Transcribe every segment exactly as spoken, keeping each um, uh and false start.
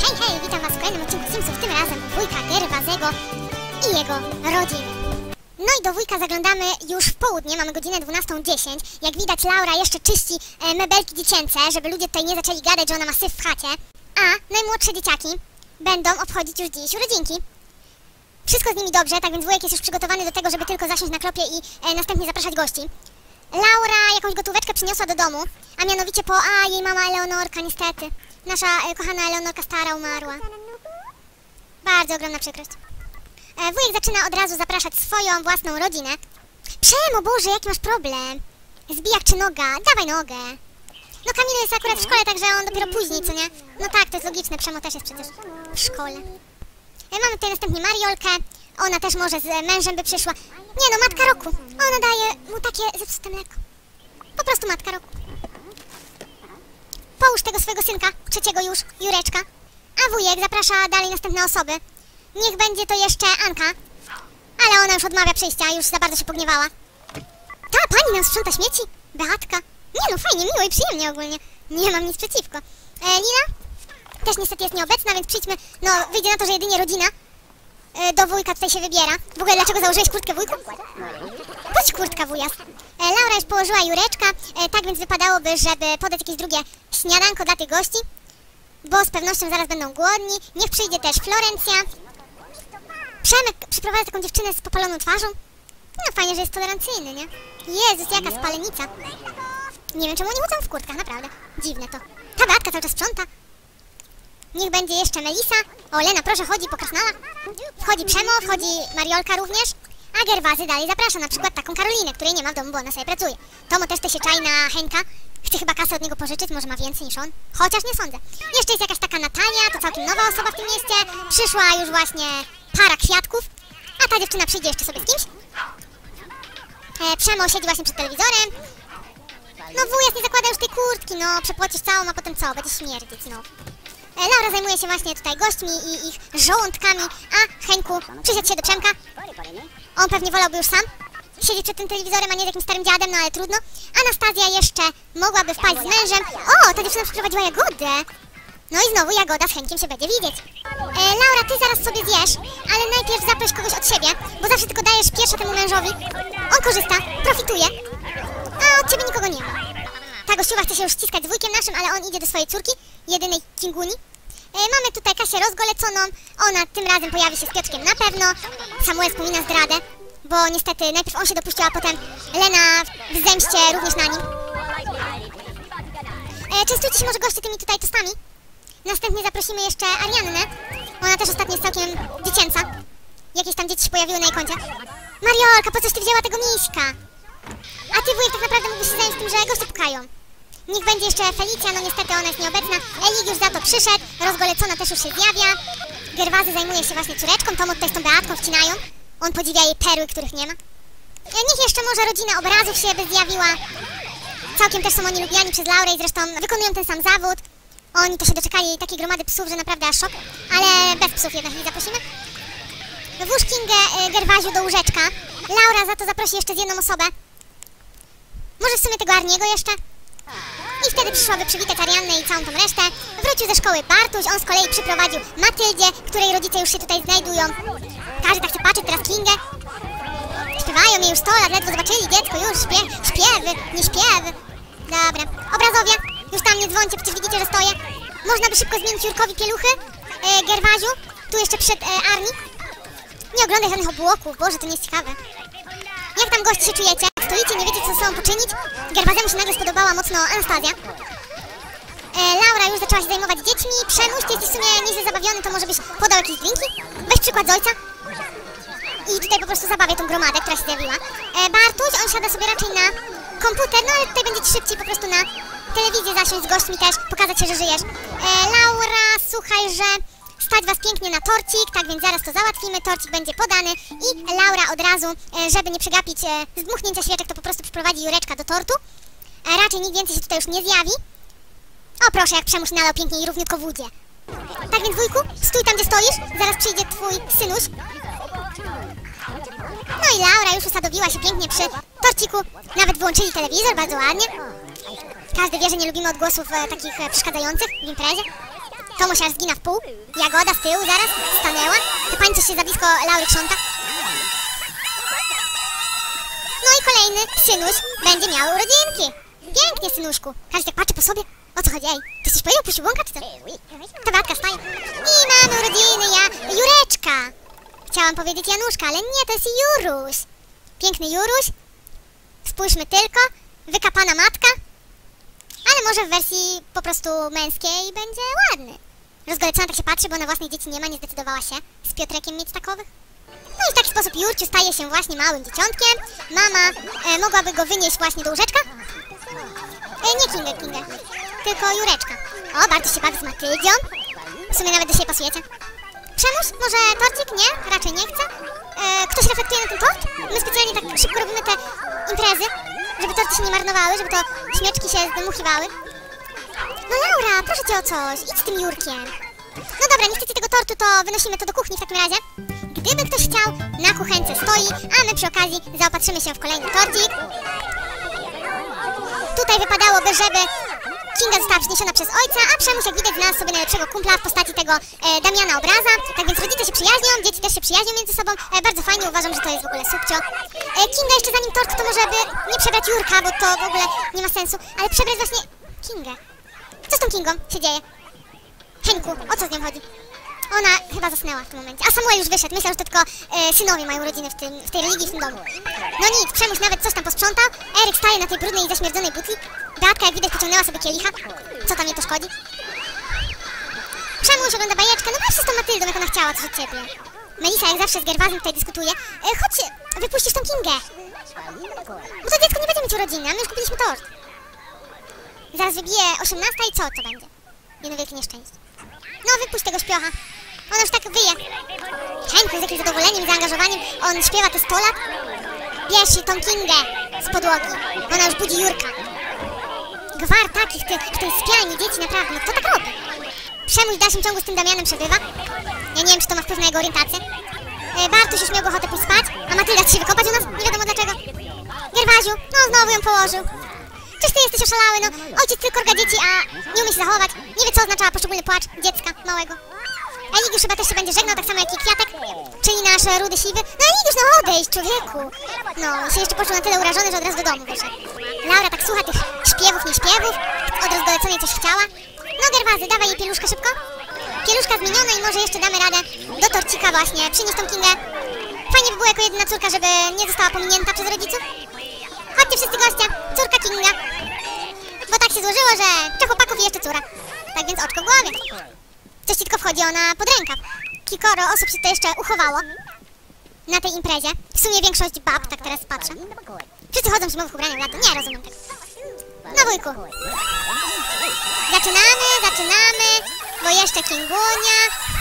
Hej, hej, witam was w kolejnym odcinku Simsów, tym razem wujka Gerwazego i jego rodziny. No i do wujka zaglądamy już w południe, mamy godzinę dwunastą dziesięć. Jak widać, Laura jeszcze czyści e, mebelki dziecięce, żeby ludzie tutaj nie zaczęli gadać, że ona ma syf w chacie. A najmłodsze dzieciaki będą obchodzić już dziś urodzinki. Wszystko z nimi dobrze, tak więc wujek jest już przygotowany do tego, żeby tylko zasiąść na klopie i e, następnie zapraszać gości. Laura jakąś gotóweczkę przyniosła do domu, a mianowicie po... A, jej mama Eleonorka, niestety. Nasza e, kochana Eleonorka stara umarła. Bardzo ogromna przykrość. E, wujek zaczyna od razu zapraszać swoją własną rodzinę. Przemo, Boże, jaki masz problem? Zbijak czy noga? Dawaj nogę. No Kamil jest akurat w szkole, także on dopiero później, co nie? No tak, to jest logiczne, Przemo też jest przecież w szkole. E, mamy tutaj następnie Mariolkę. Ona też może z mężem by przyszła. Nie no, matka roku. Ona daje mu takie zepsute mleko. Po prostu matka roku. Połóż tego swojego synka, trzeciego już, Jureczka. A wujek zaprasza dalej następne osoby. Niech będzie to jeszcze Anka. Ale ona już odmawia przyjścia, już za bardzo się pogniewała. Ta pani nam sprząta śmieci? Beatka. Nie no, fajnie, miło i przyjemnie ogólnie. Nie mam nic przeciwko. E, Lina? Też niestety jest nieobecna, więc przyjdźmy. No, wyjdzie na to, że jedynie rodzina e, do wujka tutaj się wybiera. W ogóle dlaczego założyłeś kurtkę, wujku? Chodź kurtka, wujas. E, Laura już położyła Jureczka, e, tak więc wypadałoby, żeby podać jakieś drugie śniadanko dla tych gości, bo z pewnością zaraz będą głodni. Niech przyjdzie też Florencja. Przemek przyprowadza taką dziewczynę z popaloną twarzą. No fajnie, że jest tolerancyjny, nie? Jezus, jaka spalenica. Nie wiem, czemu oni chodzą w kurtkach, naprawdę. Dziwne to. Ta Beatka cały czas sprząta. Niech będzie jeszcze Melisa. O, Lena, proszę, chodzi po krasnalach. Wchodzi Przemo, wchodzi Mariolka również. A Gerwazy dalej zaprasza, na przykład taką Karolinę, której nie ma w domu, bo ona sobie pracuje. Tomo też te się czai na Henka. Chce chyba kasę od niego pożyczyć, może ma więcej niż on. Chociaż nie sądzę. Jeszcze jest jakaś taka Natalia, to całkiem nowa osoba w tym mieście. Przyszła już właśnie para kwiatków. A ta dziewczyna przyjdzie jeszcze sobie z kimś. E, Przemo siedzi właśnie przed telewizorem. No wujas nie zakłada już tej kurtki, no przepłocisz całą, a potem co? Będzie śmierdzić, no. E, Laura zajmuje się właśnie tutaj gośćmi i ich żołądkami. A Henku, przysiadł się do Przemka. On pewnie wolałby już sam siedzieć przed tym telewizorem, a nie z jakimś starym dziadem, no ale trudno. Anastazja jeszcze mogłaby wpaść z mężem. O, ta dziewczyna przyprowadziła Jagodę. No i znowu Jagoda z Henkiem się będzie widzieć. E, Laura, ty zaraz sobie zjesz, ale najpierw zaproś kogoś od siebie, bo zawsze tylko dajesz pierwsza temu mężowi. On korzysta, profituje, a od ciebie nikogo nie ma. Ta gościuwa chce się już ściskać z wujkiem naszym, ale on idzie do swojej córki, jedynej Kinguni. E, mamy tutaj Kasię rozgoleconą, ona tym razem pojawi się z Piotrkiem na pewno. Samuel wspomina zdradę, bo niestety najpierw on się dopuścił, a potem Lena w zemście również na nim. E, częstujcie się może goście tymi tutaj tostami. Następnie zaprosimy jeszcze Ariannę. Ona też ostatnio jest całkiem dziecięca. Jakieś tam dzieci się pojawiły na jej koncie. Mariolka, po coś ty wzięła tego miśka? A ty, wujek, tak naprawdę mógłbyś się zająć tym, że goście pukają. Niech będzie jeszcze Felicja, no niestety ona jest nieobecna. Eligiusz za to przyszedł, rozgolecona też już się zjawia. Gerwazy zajmuje się właśnie córeczką, Tomo tutaj z tą Beatką wcinają. On podziwia jej perły, których nie ma. Niech jeszcze może rodzina obrazów się by zjawiła. Całkiem też są oni lubiani przez Laurę i zresztą wykonują ten sam zawód. Oni to się doczekali takiej gromady psów, że naprawdę aż szok. Ale bez psów jednak ich zaprosimy. Włóż Kingę Gerwaziu do łóżeczka. Laura za to zaprosi jeszcze z jedną osobę. Może w sumie tego Arniego jeszcze? I wtedy przyszłaby przywitać Ariannę i całą tą resztę. Wrócił ze szkoły Bartuś, on z kolei przyprowadził Matyldzie, której rodzice już się tutaj znajdują. Każdy tak się patrzy teraz Kingę. Śpiewają jej już sto lat, ledwo zobaczyli dziecko, już śpiew, śpiewy, nie śpiewy. Dobra, obrazowie, już tam nie dzwońcie, przecież widzicie, że stoję. Można by szybko zmienić Jurkowi pieluchy, e, Gerwaziu, tu jeszcze przed e, Arni. Nie oglądaj żadnych obłoków, Boże, to nie jest ciekawe. Jak tam goście się czujecie? Stoicie, nie wiecie, co ze sobą poczynić? Gerwazemu się nagle spodobała mocno Anastazja. E, Laura już zaczęła się zajmować dziećmi. Przemuś, ty jesteś w sumie nieźle zabawiony, to może byś podał jakieś drinki? Weź przykład z ojca. I tutaj po prostu zabawię tą gromadę, która się zjawiła. E, Bartuś, on siada sobie raczej na komputer, no ale tutaj będzie ci szybciej po prostu na telewizję zasiąść z gośćmi też, pokazać się, że żyjesz. E, Laura, słuchaj, że stać was pięknie na torcik, tak więc zaraz to załatwimy, torcik będzie podany i Laura od razu, e, żeby nie przegapić e, zdmuchnięcia świeczek, to po prostu przyprowadzi Jureczka do tortu. E, raczej nikt więcej się tutaj już nie zjawi. O proszę, jak Przemuś nalał pięknie i równiutko wódzie. Tak więc wujku, stój tam, gdzie stoisz, zaraz przyjdzie twój synuś. No i Laura już usadowiła się pięknie przy torciku, nawet włączyli telewizor, bardzo ładnie. Każdy wie, że nie lubimy odgłosów e, takich e, przeszkadzających w imprezie. Tomuś aż zgina w pół. Jagoda z tyłu zaraz stanęła. Ta pani coś się za blisko Laury krząta. No i kolejny synuś będzie miał urodzinki. Pięknie, synuszku. Każdy tak patrzy po sobie. O co chodzi, ej? Ty coś powiedział, puścił błąka, czy co? Ta Beatka staje. I mamy urodziny, ja... Jureczka. Chciałam powiedzieć Januszka, ale nie, to jest Juruś. Piękny Juruś. Spójrzmy tylko. Wykapana matka. Ale może w wersji po prostu męskiej będzie ładny. Rozgolecona tak się patrzy, bo na własnych dzieci nie ma, nie zdecydowała się z Piotrkiem mieć takowych. No i w taki sposób Jurciu staje się właśnie małym dzieciątkiem. Mama e, mogłaby go wynieść właśnie do łóżeczka. E, nie Kingę, Kingę, tylko Jureczka. O, bardzo się bawi z Matyldzią. W sumie nawet do siebie pasujecie. Przemuś? Może torcik? Nie? Raczej nie chce. E, ktoś reflektuje na ten tort? My specjalnie tak szybko robimy te imprezy, żeby torty się nie marnowały, żeby to śmieczki się zdmuchiwały. No Laura, proszę cię o coś, idź z tym Jurkiem. No dobra, nie chcecie tego tortu, to wynosimy to do kuchni w takim razie. Gdyby ktoś chciał, na kuchence stoi, a my przy okazji zaopatrzymy się w kolejny torcik. Tutaj wypadałoby, żeby Kinga została przyniesiona przez ojca, a Przemuś, jak widać, znalazł sobie najlepszego kumpla w postaci tego e, Damiana Obraza. Tak więc rodzice się przyjaźnią, dzieci też się przyjaźnią między sobą. E, bardzo fajnie, uważam, że to jest w ogóle subcio. E, Kinga jeszcze zanim tort, to może by nie przebrać Jurka, bo to w ogóle nie ma sensu, ale przebrać właśnie Kingę. Co z tą Kingą się dzieje? Henku, o co z nią chodzi? Ona chyba zasnęła w tym momencie. A Samuel już wyszedł. Myślał, że to tylko e, synowie mają urodziny w, tym, w tej religii, w tym domu. No nic, Przemuś nawet coś tam posprzątał. Eryk staje na tej brudnej i zaśmierdzonej butli. Beatka, jak widać, pociągnęła sobie kielicha. Co tam jej to szkodzi? Przemuś ogląda bajeczkę. No baw się z tą Matyldą, jak ona chciała coś od ciebie. Melisa, jak zawsze z Gerwazem tutaj dyskutuje. E, chodź, wypuścisz tą Kingę. Bo to dziecko nie będzie mieć urodziny, a my już kupiliśmy tort. Zaraz wybije osiemnasta i co to będzie? Jedno wielkie nieszczęście. No, wypuść tego śpiocha. Ona już tak wyje. Henku z jakimś zadowoleniem i zaangażowaniem. On śpiewa te sto lat. Bierz tą Kingę z podłogi. Ona już budzi Jurka. Gwar takich ty, w tej spialni dzieci, naprawdę. No kto tak robi? Przemuś w dalszym ciągu z tym Damianem przebywa. Ja nie wiem, czy to ma wpływ na jego orientację. E, Bartuś już miał ochotę pójść spać. A Matylda chce się wykopać u nas? Nie wiadomo dlaczego. Gerwaziu, no znowu ją położył. Czyż ty jesteś oszalały, no? Ojciec tylko orga dzieci, a nie umie się zachować. Nie wie, co oznaczała poszczególny płacz dziecka małego. Eligiusz chyba też się będzie żegnał, tak samo jak i Kwiatek, czyli nasz rudy siwy. No Eligiusz, no odejdź, człowieku. No, i się jeszcze poczuł na tyle urażony, że od razu do domu wyszedł. Laura tak słucha tych śpiewów, nie śpiewów, od rozgoleconej coś chciała. No Gerwazy, dawaj jej pieluszkę szybko. Pieluszka zmieniona i może jeszcze damy radę do torcika właśnie przynieść tą Kingę. Fajnie by było jako jedyna córka, żeby nie została pominięta przez rodziców. Chodźcie wszyscy goście, córka Kinga. Bo tak się złożyło, że trzech chłopaków i jeszcze córa. Tak więc oczko w głowie. Coś ci tylko wchodzi ona pod rękaw. Kilkoro osób się to jeszcze uchowało na tej imprezie. W sumie większość bab, tak teraz patrzę. Wszyscy chodzą w zimowych ubraniach lato. Nie rozumiem tego. No wujku. Zaczynamy, zaczynamy. Bo jeszcze Kingunia.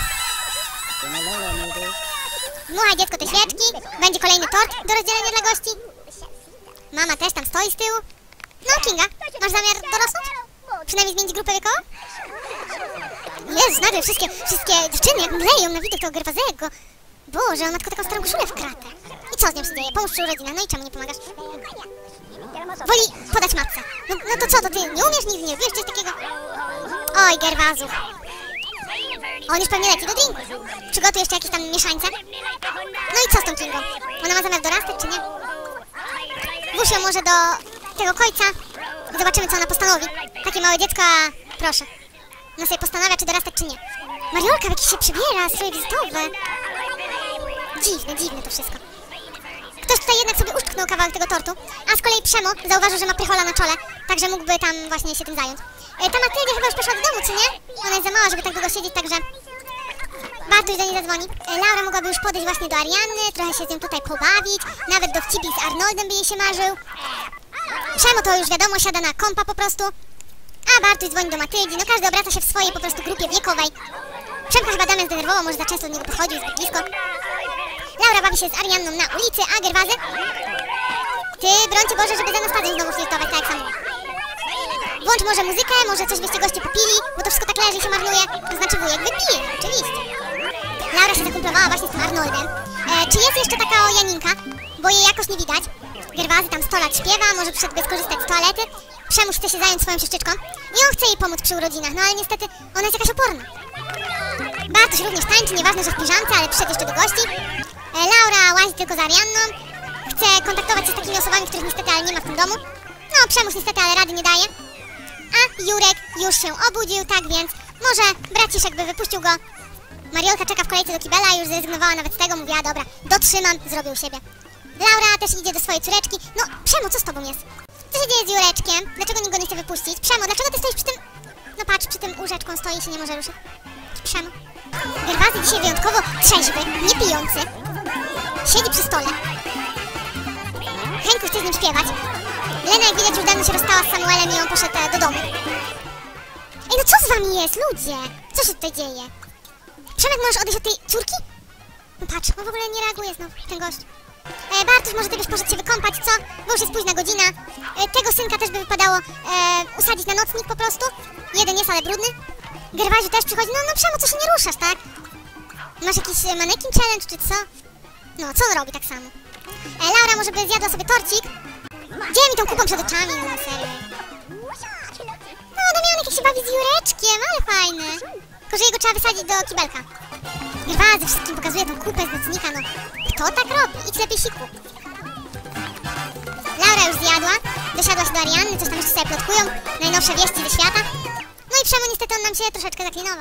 Dmuchaj dziecko te świeczki. Będzie kolejny tort do rozdzielenia dla gości. Mama też tam stoi z tyłu. No Kinga, masz zamiar dorosnąć? Przynajmniej zmienić grupę wiekową? Jezus, nagle wszystkie, wszystkie dziewczyny jak mleją na widok tego Gerwazego. Boże, on ma tylko taką starą koszulę w kratę. I co z nią się dzieje? Pomóż przy urodzinach, no i czemu nie pomagasz? Woli podać matce. No, no to co, to ty nie umiesz, nigdy nie robisz coś takiego? Oj, Gerwazu. On już pewnie leci do drinku. Przygotuj jeszcze jakieś tam mieszańce. No i co z tą Kingą? Ona ma zamiar dorastać, czy nie? Włóż ją może do tego końca i zobaczymy, co ona postanowi. Takie małe dziecko, a proszę. Ona sobie postanawia, czy dorastać, czy nie. Mariolka w jakiś się przybiera, stroje wizytowe. Dziwne, dziwne to wszystko. Ktoś tutaj jednak sobie uszczknął kawałek tego tortu, a z kolei Przemo zauważył, że ma prychola na czole, także mógłby tam właśnie się tym zająć. E, ta Matyldia chyba już poszła do domu, czy nie? Ona jest za mała, żeby tak długo siedzieć, także Bartuś do niej zadzwoni. E, Laura mogłaby już podejść właśnie do Arianny, trochę się z nią tutaj pobawić, nawet do wcibi z Arnoldem by jej się marzył. Przemo to już wiadomo, siada na kompa po prostu. A Bartuś dzwoni do Matyldzi, no każdy obraca się w swojej po prostu grupie wiekowej. Przemka chyba Damian zdenerwował, może za często do niego podchodził, zbyt blisko. Laura bawi się z Arianną na ulicy, a Gerwazy? Ty, brońcie Boże, żeby z Anastazją znowu flirtować, tak jak sam mówię. Włącz może muzykę, może coś byście goście popili, bo to wszystko tak leży i się marnuje. To znaczy wujek wypije, oczywiście. Laura się zakumplowała właśnie z tym Arnoldem. E, czy jest jeszcze taka o Janinka? Bo jej jakoś nie widać. Gerwazy tam sto lat śpiewa, może przyszedłby skorzystać z toalety. Przemuś chce się zająć swoją siostrzyczką i on chce jej pomóc przy urodzinach, no ale niestety ona jest jakaś oporna. Bartosz również tańczy, nieważne, że w piżamce, ale przyszedł jeszcze do gości. E, Laura łazi tylko za Arianną. Chce kontaktować się z takimi osobami, których niestety ale nie ma w tym domu. No, Przemuś niestety ale rady nie daje. A Jurek już się obudził, tak więc może braciszek by wypuścił go. Mariolka czeka w kolejce do kibela, już zrezygnowała nawet z tego, mówiła, dobra, dotrzymam, zrobił siebie. Laura też idzie do swojej córeczki. No, Przemo, co z tobą jest? Co się dzieje z Jureczkiem? Dlaczego nikt go nie chce wypuścić? Przemo, dlaczego ty stoisz przy tym... No patrz, przy tym łóżeczką stoi i się nie może ruszyć. Przemo. Gerwazy dzisiaj wyjątkowo trzeźwy, nie pijący. Siedzi przy stole. Henku chce z nim śpiewać. Lena, jak widać, już dawno się rozstała z Samuelem i on poszedł e, do domu. Ej, no co z wami jest, ludzie? Co się tutaj dzieje? Przemek, możesz odejść od tej córki? No patrz, on w ogóle nie reaguje znowu, ten gość. E, Bartuś, może ty byś poszedł się wykąpać, co? Bo już jest późna godzina. E, tego synka też by wypadało e, usadzić na nocnik po prostu. Jeden jest, ale brudny. Gerwaziu też przychodzi. No, no Przemo, co się nie ruszasz, tak? Masz jakiś e, manekin challenge, czy co? No, co on robi tak samo? E, Laura może by zjadła sobie torcik. Gdzie mi tą kupą przed oczami, no serio. No, Damianek jak się bawi z Jureczkiem, ale fajny. Tylko, że jego trzeba wysadzić do kibelka. Gerwazy wszystkim pokazuje tą kupę z nocnika, no. Kto tak robi? Idź lepiej siku. Laura już zjadła, dosiadła się do Arianny, coś tam jeszcze sobie plotkują, najnowsze wieści ze świata. No i Przemo niestety on nam się troszeczkę zaklinował.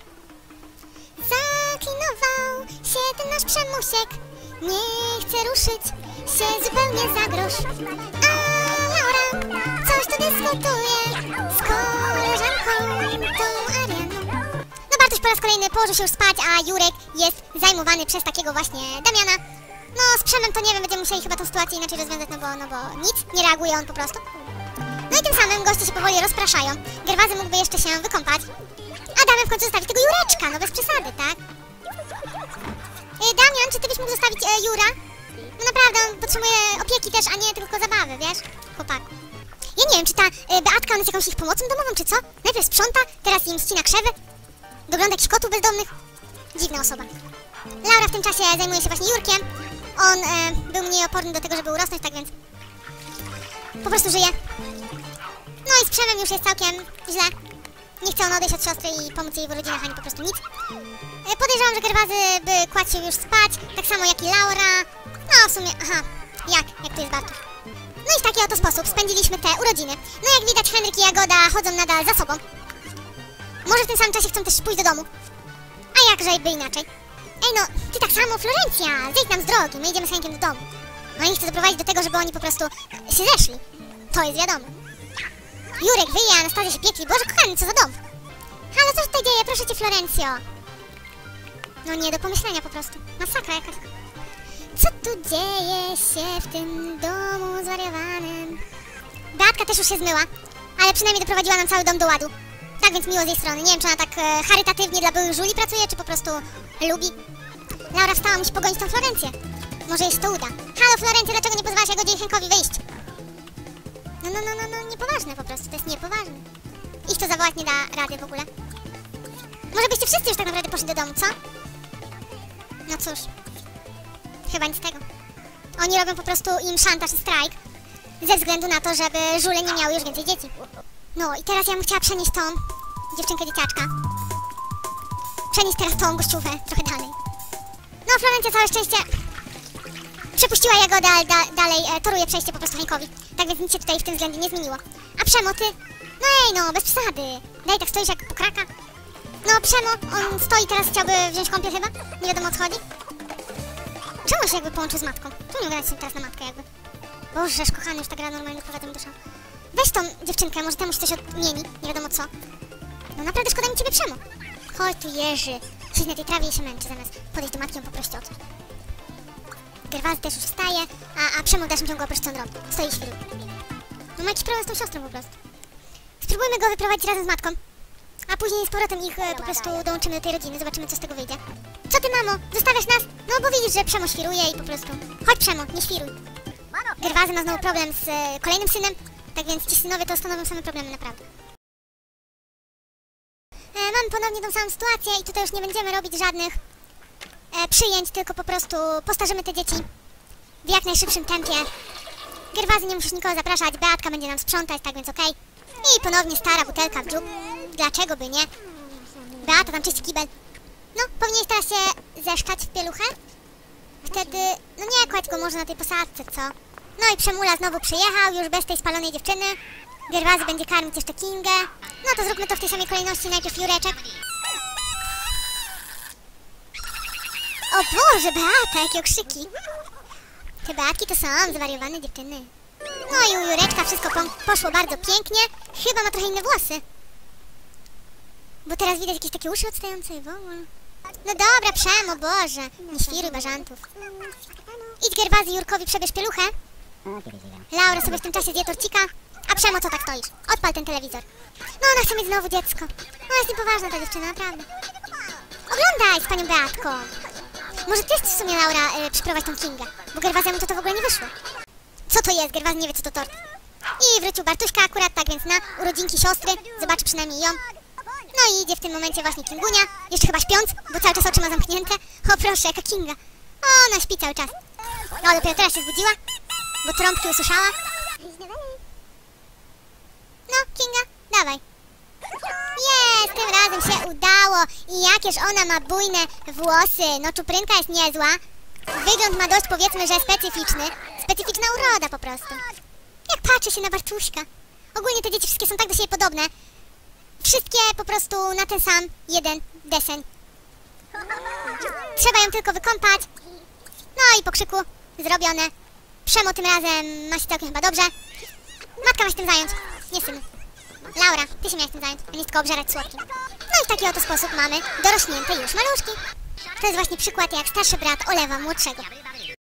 Zaklinował się ten nasz Przemusiek, nie chce ruszyć się zupełnie za grosz. A Laura coś tu dyskutuje z koleżanką tą Arianną. No Bartuś po raz kolejny położył się już spać, a Jurek jest zajmowany przez takiego właśnie Damiana. No z Przemem to nie wiem, będziemy musieli chyba tą sytuację inaczej rozwiązać, no bo, no bo nic, nie reaguje on po prostu. No i tym samym goście się powoli rozpraszają. Gerwazy mógłby jeszcze się wykąpać. A Damian w końcu zostawi tego Jureczka, no bez przesady, tak? E, Damian, czy ty byś mógł zostawić e, Jura? No naprawdę, on potrzebuje opieki też, a nie tylko zabawy, wiesz? Chłopak. Ja nie wiem, czy ta e, Beatka, on jest jakąś ich pomocą domową, czy co? Najpierw sprząta, teraz im ścina krzewy. Dogląda jakichś kotów bezdomnych. Dziwna osoba. Laura w tym czasie zajmuje się właśnie Jurkiem. On e, był mniej oporny do tego, żeby urosnąć, tak więc po prostu żyje. No i z Przemem już jest całkiem źle. Nie chce on odejść od siostry i pomóc jej w urodzinach, ani po prostu nic. E, podejrzewam, że Gerwazy by kładł się już spać, tak samo jak i Laura. No w sumie, aha, jak, jak tu jest Bartuś. No i w taki oto sposób spędziliśmy te urodziny. No jak widać, Henryk i Jagoda chodzą nadal za sobą. Może w tym samym czasie chcą też pójść do domu. A jakże by inaczej. Ej no, ty tak samo, Florencja, zejdź nam z drogi, my idziemy z Henkiem do domu. No i chcę doprowadzić do tego, żeby oni po prostu się zeszli. To jest wiadomo. Jurek wyje, Anastazja się piekli. Boże kochany, co za dom. Halo, co się tutaj dzieje? Proszę cię, Florencjo. No nie do pomyślenia po prostu. Masakra jakaś. Co tu dzieje się w tym domu zwariowanym? Beatka też już się zmyła, ale przynajmniej doprowadziła nam cały dom do ładu. Tak więc miło z jej strony. Nie wiem, czy ona tak e, charytatywnie dla byłych żuli pracuje, czy po prostu lubi. Laura wstała, musi pogonić tą Florencję. Może jej się to uda. Halo, Florencja, dlaczego nie pozwalasz Jagodzie i Henkowi wyjść? No, no, no, no, no, niepoważne po prostu, to jest niepoważne. Ich to zawołać nie da rady w ogóle. Może byście wszyscy już tak naprawdę poszli do domu, co? No cóż. Chyba nic z tego. Oni robią po prostu im szantaż i strajk. Ze względu na to, żeby żule nie miały już więcej dzieci. No i teraz ja bym chciała przenieść tą dziewczynkę dzieciaczka. Przenieść teraz tą gościówę trochę dalej. No, Florencja całe szczęście przepuściła Jagodę, ale da dalej e, toruje przejście po prostu Henkowi. Tak więc nic się tutaj w tym względzie nie zmieniło. A Przemo, ty? No ej, no, bez przesady. Daj, tak stoisz jak pokraka. No, Przemo, on stoi teraz, chciałby wziąć kąpiel chyba? Nie wiadomo o co chodzi. Czemu on się jakby połączył z matką? Czemu nie gadać się teraz na matkę jakby? Bożeż, kochany, już ta gra normalnie doprowadza mi do szału. Weź tą dziewczynkę, może temu się coś odmieni, nie wiadomo co. No naprawdę szkoda mi ciebie, Przemo. Chodź tu, Jerzy. Siedź na tej trawie i się męczy, zamiast podejść do matki ją poprosić o coś. Gerwazy też już wstaje, a, a Przemo w dalszym ciągu oprócz co on robi. Stoi i świruje. No ma jakiś problem z tą siostrą po prostu. Spróbujmy go wyprowadzić razem z matką. A później z powrotem ich e, po prostu dołączymy do tej rodziny, zobaczymy co z tego wyjdzie. Co ty, mamo? Zostawiasz nas? No bo widzisz, że Przemo świruje i po prostu... Chodź, Przemo, nie świruj. Gerwazy ma znowu problem z e, kolejnym synem, tak więc ci synowie to stanowią same problemy naprawdę. E, mamy ponownie tą samą sytuację i tutaj już nie będziemy robić żadnych e, przyjęć, tylko po prostu postarzymy te dzieci w jak najszybszym tempie Gerwazy, nie musisz nikogo zapraszać, Beatka będzie nam sprzątać, tak więc okej. I ponownie stara butelka w dziób. Dlaczego by nie? Beata tam czyści kibel. No, powinieneś teraz się zeszkać w pieluchę? Wtedy, no nie kładź go może na tej posadzce, co? No i Przemula znowu przyjechał, już bez tej spalonej dziewczyny. Gerwazy będzie karmić jeszcze Kingę. No to zróbmy to w tej samej kolejności, najpierw Jureczek. O Boże, Beata, jakie okrzyki. Te Beatki to są zwariowane dziewczyny. No i u Jureczka wszystko po poszło bardzo pięknie. Chyba ma trochę inne włosy. Bo teraz widać jakieś takie uszy odstające i w ogóle. No dobra, Przemo, Boże. Nie świruj bażantów. Idź Gerwazy, Jurkowi przebierz pieluchę. Laura sobie w tym czasie zje torcika. A Przemo, co tak stoisz? Odpal ten telewizor. No ona chce mieć znowu dziecko. No jest niepoważna ta dziewczyna, naprawdę. Oglądaj z panią Beatką. Może ty chcesz w sumie, Laura, yy, przyprowadź tą Kingę. Bo Gerwazemu to to w ogóle nie wyszło. Co to jest? Gerwazy nie wie, co to tort. I wrócił Bartuśka akurat, tak więc na urodzinki siostry. Zobaczy przynajmniej ją. No i idzie w tym momencie właśnie Kingunia. Jeszcze chyba śpiąc, bo cały czas oczy ma zamknięte. O proszę, jaka Kinga. O, ona śpi cały czas. No, dopiero teraz się zbudziła, bo trąbki usłyszała. No, Kinga, dawaj. Jest, tym razem się udało. I jakież ona ma bujne włosy. No, czuprynka jest niezła. Wygląd ma dość, powiedzmy, że specyficzny. Specyficzna uroda po prostu. Jak patrzy się na Bartuśka. Ogólnie te dzieci wszystkie są tak do siebie podobne. Wszystkie po prostu na ten sam jeden deseń. Trzeba ją tylko wykąpać. No i po krzyku zrobione. Przemo tym razem ma się całkiem chyba dobrze. Matka ma się tym zająć. Nie syn. Laura, ty się miałaś tym zająć, a nie tylko obżerać słodkim. No i w taki oto sposób mamy dorośnięte już maluszki. To jest właśnie przykład, jak starszy brat olewa młodszego.